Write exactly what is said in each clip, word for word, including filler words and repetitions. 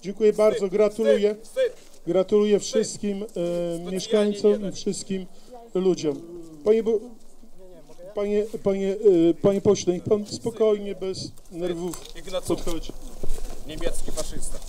Dziękuję bardzo, gratuluję. Gratuluję wszystkim e, mieszkańcom i wszystkim ludziom. Panie, panie, panie, e, panie pośle, niech pan spokojnie, bez nerwów podchodzi. Niemiecki faszysta.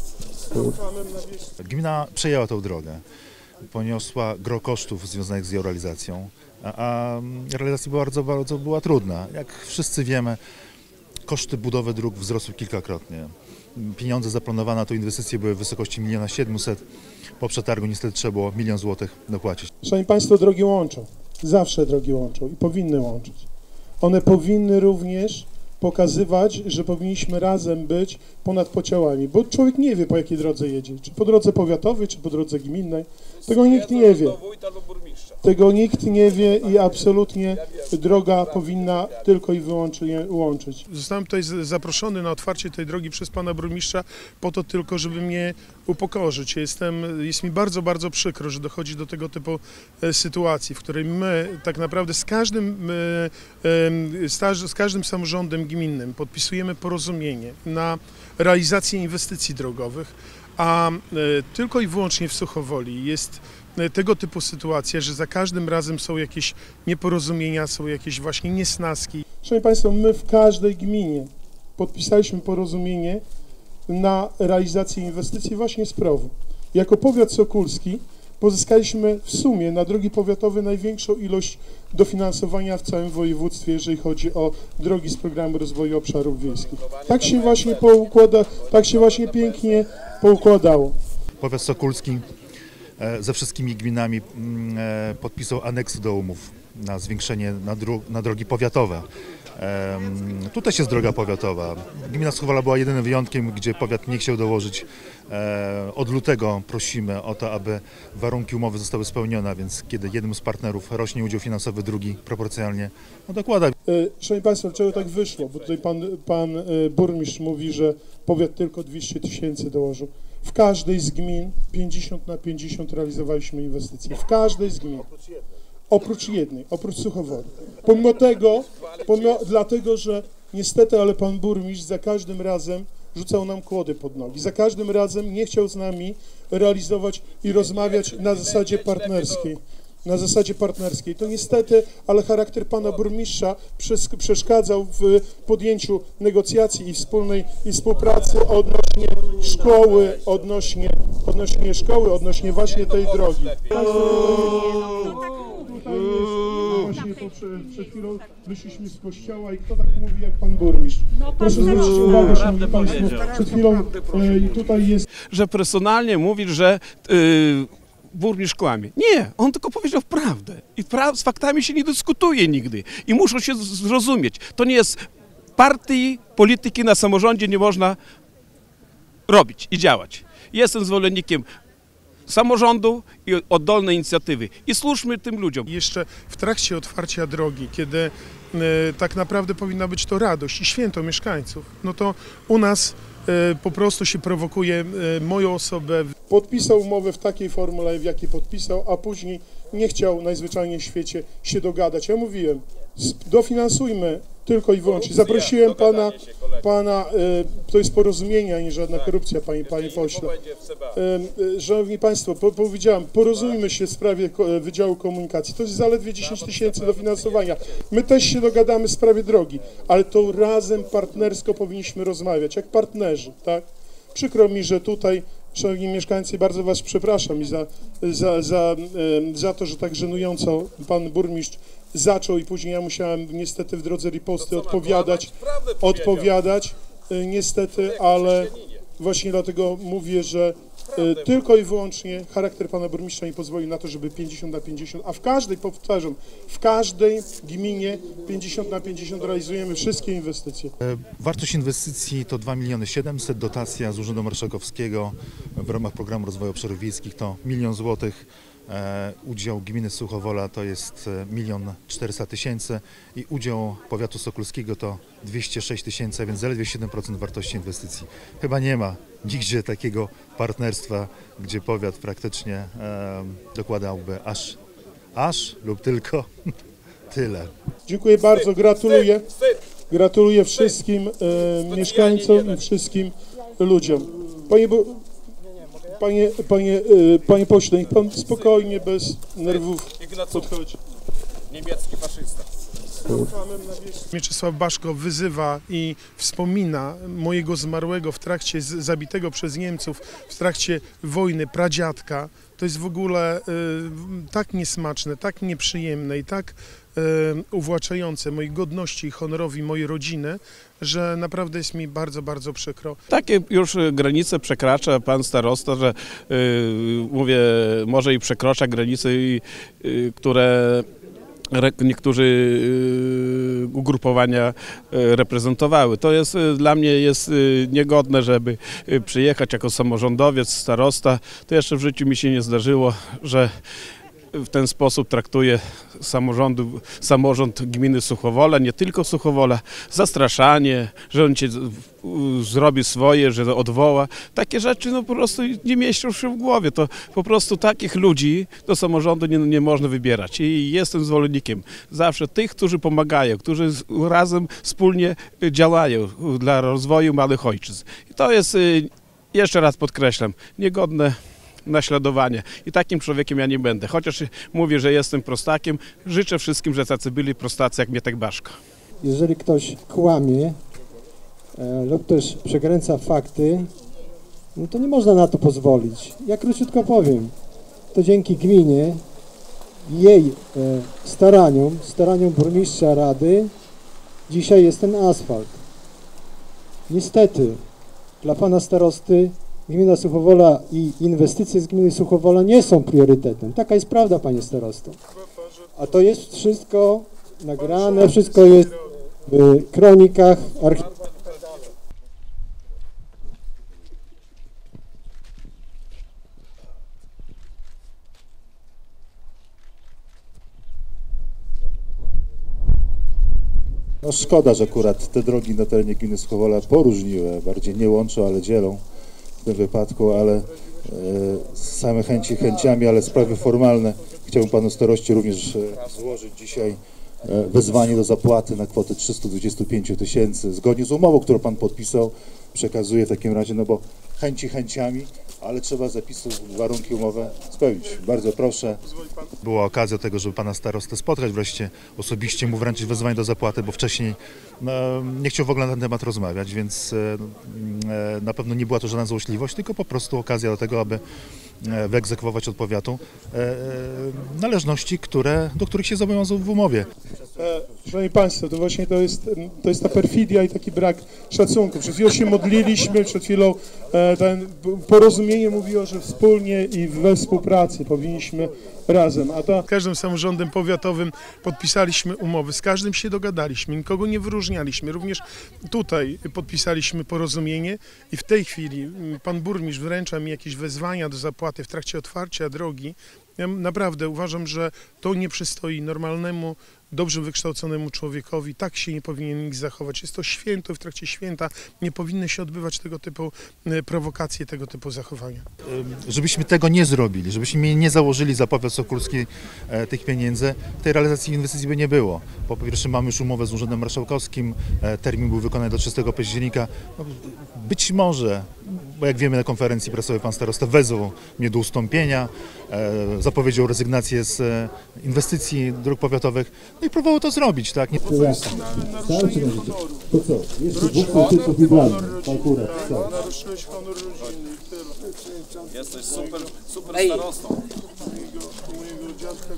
Gmina przejęła tą drogę. Poniosła gro kosztów związanych z jej realizacją, a, a realizacja bardzo, bardzo była trudna. Jak wszyscy wiemy, koszty budowy dróg wzrosły kilkakrotnie. Pieniądze zaplanowane na tę inwestycję były w wysokości miliona siedemset. Po przetargu niestety trzeba było milion złotych dopłacić. Szanowni Państwo, drogi łączą. Zawsze drogi łączą i powinny łączyć. One powinny również pokazywać, że powinniśmy razem być ponad podziałami, bo człowiek nie wie, po jakiej drodze jedzie, czy po drodze powiatowej, czy po drodze gminnej. Tego nikt nie wie. Tego nikt nie wie i absolutnie droga powinna tylko i wyłącznie łączyć. Zostałem tutaj zaproszony na otwarcie tej drogi przez pana burmistrza po to tylko, żeby mnie upokorzyć. Jestem, jest mi bardzo, bardzo przykro, że dochodzi do tego typu sytuacji, w której my tak naprawdę z każdym, z każdym samorządem gminnym podpisujemy porozumienie na realizację inwestycji drogowych, a tylko i wyłącznie w Suchowoli jest tego typu sytuacja, że za każdym razem są jakieś nieporozumienia, są jakieś właśnie niesnaski. Szanowni Państwo, my w każdej gminie podpisaliśmy porozumienie na realizację inwestycji właśnie z PROW-u. Jako powiat sokólski pozyskaliśmy w sumie na drogi powiatowe największą ilość dofinansowania w całym województwie, jeżeli chodzi o drogi z Programu Rozwoju Obszarów Wiejskich. Tak się właśnie poukłada, tak się właśnie pięknie poukładało. Powiat sokólski ze wszystkimi gminami podpisał aneksy do umów na zwiększenie na, dro na drogi powiatowe. Um, tu też jest droga powiatowa. Gmina Suchowola była jedynym wyjątkiem, gdzie powiat nie chciał dołożyć. E, od lutego prosimy o to, aby warunki umowy zostały spełnione, więc kiedy jednym z partnerów rośnie udział finansowy, drugi proporcjonalnie no dokłada. E, Szanowni Państwo, dlaczego tak wyszło? Bo tutaj pan, pan e, burmistrz mówi, że powiat tylko dwieście tysięcy dołożył. W każdej z gmin pięćdziesiąt na pięćdziesiąt realizowaliśmy inwestycje. W każdej z gmin. Oprócz jednej, oprócz Suchowoli. Pomimo tego, pomimo, dlatego, że niestety, ale pan burmistrz za każdym razem rzucał nam kłody pod nogi. Za każdym razem nie chciał z nami realizować i rozmawiać na zasadzie partnerskiej. Na zasadzie partnerskiej. To niestety, ale charakter pana burmistrza przeszkadzał w podjęciu negocjacji i wspólnej i współpracy odnośnie szkoły, odnośnie, odnośnie szkoły, odnośnie właśnie tej drogi. Właśnie to przed, przed chwilą wyszliśmy z kościoła i kto tak mówi jak pan burmistrz? Proszę zwrócić uwagę, szanowni państwo, przed chwilą e, tutaj jest... Że personalnie mówić, że yy, burmistrz kłamie. Nie, on tylko powiedział prawdę. I pra z faktami się nie dyskutuje nigdy. I muszą się zrozumieć. To nie jest partii, polityki na samorządzie nie można robić i działać. Jestem zwolennikiem samorządu i oddolnej inicjatywy. I służmy tym ludziom. Jeszcze w trakcie otwarcia drogi, kiedy e, tak naprawdę powinna być to radość i święto mieszkańców, no to u nas e, po prostu się prowokuje e, moją osobę. Podpisał umowę w takiej formule, w jakiej podpisał, a później nie chciał najzwyczajniej w świecie się dogadać. Ja mówiłem, dofinansujmy tylko i wyłącznie. Zaprosiłem pana, pana to jest porozumienie, a nie żadna korupcja, panie, panie pośle. Szanowni Państwo, po, powiedziałem, porozumiemy się w sprawie Wydziału Komunikacji. To jest zaledwie dziesięć tysięcy dofinansowania. My też się dogadamy w sprawie drogi, ale to razem partnersko powinniśmy rozmawiać, jak partnerzy, tak? Przykro mi, że tutaj, szanowni mieszkańcy, bardzo was przepraszam i za, za, za, za to, że tak żenująco pan burmistrz zaczął i później ja musiałem niestety w drodze riposty odpowiadać, odpowiadać niestety, ale właśnie dlatego mówię, że tylko i wyłącznie charakter pana burmistrza nie pozwolił na to, żeby pięćdziesiąt na pięćdziesiąt, a w każdej, powtarzam, w każdej gminie pięćdziesiąt na pięćdziesiąt realizujemy wszystkie inwestycje. Wartość inwestycji to dwa miliony siedemset, dotacja z Urzędu Marszałkowskiego w ramach Programu Rozwoju Obszarów Wiejskich to milion złotych. E, udział gminy Suchowola to jest milion czterysta tysięcy i udział powiatu sokólskiego to dwieście sześć tysięcy, więc zaledwie siedem procent wartości inwestycji. Chyba nie ma nigdzie takiego partnerstwa, gdzie powiat praktycznie e, dokładałby aż, aż lub tylko tyle. Dziękuję bardzo, gratuluję. Gratuluję wszystkim e, mieszkańcom i wszystkim ludziom. Panie, Panie, panie, y, panie pośle, niech pan spokojnie, bez nerwów podchodzi. Niemiecki faszysta. Mieczysław Baszko wyzywa i wspomina mojego zmarłego w trakcie, z- zabitego przez Niemców w trakcie wojny pradziadka. To jest w ogóle y, tak niesmaczne, tak nieprzyjemne i tak y, uwłaczające mojej godności i honorowi mojej rodziny, że naprawdę jest mi bardzo, bardzo przykro. Takie już granice przekracza pan starosta, że yy, mówię, może i przekracza granice, yy, które re, niektórzy yy, ugrupowania yy, reprezentowały. To jest yy, dla mnie jest yy, niegodne, żeby yy, przyjechać jako samorządowiec, starosta. To jeszcze w życiu mi się nie zdarzyło, że w ten sposób traktuje samorządu, samorząd gminy Suchowola, nie tylko Suchowola, zastraszanie, że on cię zrobi swoje, że odwoła. Takie rzeczy no po prostu nie mieszczą się w głowie. To po prostu takich ludzi do samorządu nie, nie można wybierać. I jestem zwolennikiem zawsze tych, którzy pomagają, którzy z- razem wspólnie działają dla rozwoju małych ojczyzn. I to jest, y, jeszcze raz podkreślam, niegodne naśladowanie. I takim człowiekiem ja nie będę. Chociaż mówię, że jestem prostakiem, życzę wszystkim, że tacy byli prostacy jak Mietek Baszko. Jeżeli ktoś kłamie e, lub też przekręca fakty, no to nie można na to pozwolić. Ja króciutko powiem, to dzięki gminie, jej e, staraniom, staraniom burmistrza rady, dzisiaj jest ten asfalt. Niestety, dla pana starosty gmina Suchowola i inwestycje z gminy Suchowola nie są priorytetem. Taka jest prawda, panie starosto. A to jest wszystko nagrane, wszystko jest w kronikach, archiwach. No szkoda, że akurat te drogi na terenie gminy Suchowola poróżniły, bardziej nie łączą, ale dzielą w tym wypadku, ale e, same chęci chęciami, ale sprawy formalne. Chciałbym panu staroście również e, złożyć dzisiaj e, wezwanie do zapłaty na kwotę trzysta dwadzieścia pięć tysięcy, zgodnie z umową, którą pan podpisał. Przekazuję w takim razie, no bo chęci chęciami, ale trzeba zapisów, warunki umowy spełnić. Bardzo proszę. Była okazja do tego, żeby pana starostę spotkać wreszcie, osobiście mu wręczyć wezwanie do zapłaty, bo wcześniej no, nie chciał w ogóle na ten temat rozmawiać, więc e, e, na pewno nie była to żadna złośliwość, tylko po prostu okazja do tego, aby e, wyegzekwować od powiatu e, e, należności, które, do których się zobowiązał w umowie. E, Szanowni Państwo, to właśnie to jest, to jest ta perfidia i taki brak szacunku. Przed chwilą się modliliśmy, przed chwilą e, ten porozumienie mówiło, że wspólnie i we współpracy powinniśmy razem. A ta Z każdym samorządem powiatowym podpisaliśmy umowy, z każdym się dogadaliśmy, nikogo nie wyróżnialiśmy. Również tutaj podpisaliśmy porozumienie i w tej chwili mm, pan burmistrz wręcza mi jakieś wezwania do zapłaty w trakcie otwarcia drogi. Ja naprawdę uważam, że to nie przystoi normalnemu, dobrze wykształconemu człowiekowi. Tak się nie powinien nikt zachować. Jest to święto i w trakcie święta nie powinny się odbywać tego typu e, prowokacje, tego typu zachowania. Żebyśmy tego nie zrobili, żebyśmy nie założyli za powiat sokolski e, tych pieniędzy, tej realizacji inwestycji by nie było. Po pierwsze mamy już umowę z Urzędem Marszałkowskim, e, termin był wykonany do trzydziestego października. No, być może, bo jak wiemy na konferencji prasowej pan starosta wezwał mnie do ustąpienia, e, zapowiedział rezygnację z e, inwestycji dróg powiatowych, no i próbował to zrobić, tak? Nie... To co? Jeszcze dwóch typów wybranych. Akurat, tak. naruszyłeś honor rodziny i tyle. Jesteś super, super Ej. starostą. Mojego, mojego dziadka,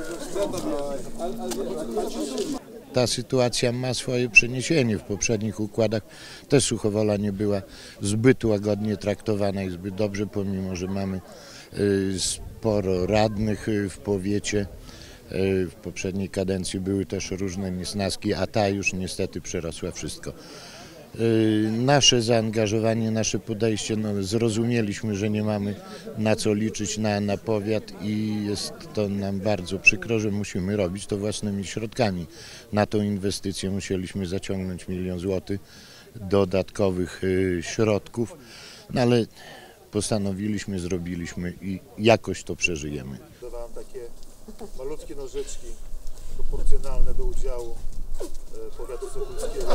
którego... Ta sytuacja ma swoje przeniesienie. W poprzednich układach też Suchowola nie była zbyt łagodnie traktowana i zbyt dobrze, pomimo że mamy y, sporo radnych y, w powiecie. Y, w poprzedniej kadencji były też różne niesnaski, a ta już niestety przerosła wszystko. Y, Nasze zaangażowanie, nasze podejście, no, zrozumieliśmy, że nie mamy na co liczyć na, na powiat i jest to nam bardzo przykro, że musimy robić to własnymi środkami. Na tą inwestycję musieliśmy zaciągnąć milion złotych dodatkowych y, środków, no ale postanowiliśmy, zrobiliśmy i jakoś to przeżyjemy. Dawałem takie malutkie nożyczki proporcjonalne do udziału e, powiatu sokolskiego.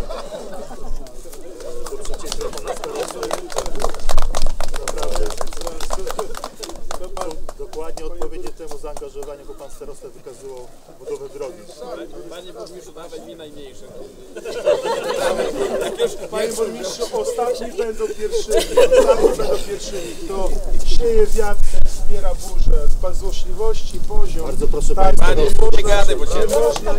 E, do przecięcia pana starosty. Naprawdę ładnie odpowiednie temu zaangażowaniu, bo pan starosta wykazywał budowę drogi. Panie burmistrzu, dawaj mi najmniejsze. Panie burmistrzu, ostatni będą pierwszymi. Ostatni będą pierwszymi. Kto sieje wiatr, ten zbiera burzę. Pan złośliwości, poziom. Bardzo proszę Tak, państwa. Panie, nie gadaj, bo cię...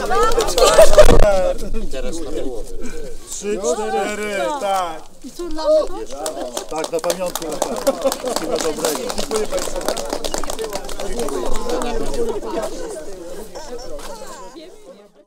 Teraz na połowę. Trzy, cztery, tak. I co dla mnie to? Tak, na pamiątkę. Wszystkiego dobrego. Dziękuję Państwu.